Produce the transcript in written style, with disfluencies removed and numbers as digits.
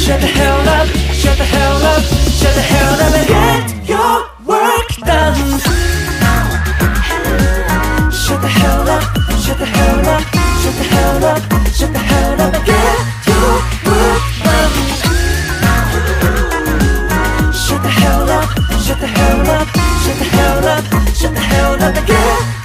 Shut the hell up, shut the hell up, shut the hell up and get your work done. Shut the hell up, shut the hell up, shut the hell up, shut the hell up and get your work done. Shut the hell up, shut the hell up, shut the hell up, shut the hell up and get